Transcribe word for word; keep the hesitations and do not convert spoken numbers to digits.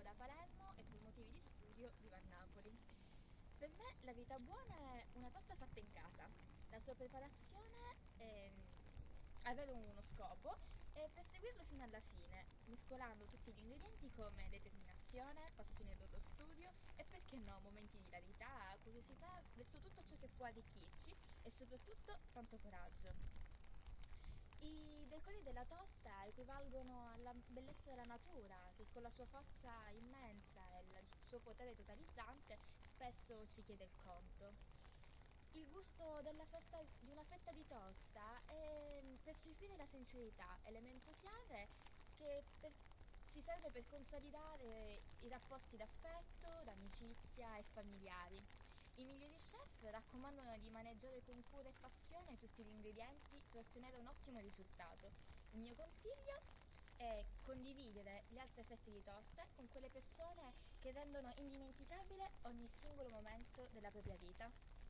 da Palermo e per motivi di studio vivo a Napoli. Per me la vita buona è una torta fatta in casa. La sua preparazione è avere uno scopo e perseguirlo fino alla fine, mescolando tutti gli ingredienti come determinazione, passione per lo studio e perché no, momenti di verità, curiosità verso tutto ciò che può arricchirci e soprattutto tanto coraggio. I decori della torta equivalgono alla bellezza della natura, che con la sua forza immensa e il suo potere totalizzante spesso ci chiede il conto. Il gusto della fetta- di una fetta di torta è percepire la sincerità, elemento chiave che per- ci serve per consolidare i rapporti d'affetto, d'amicizia e familiari. I migliori chef raccomandano di maneggiare con cura e passione tutti gli ingredienti per ottenere un ottimo risultato. Il mio consiglio è condividere le altre fette di torta con quelle persone che rendono indimenticabile ogni singolo momento della propria vita.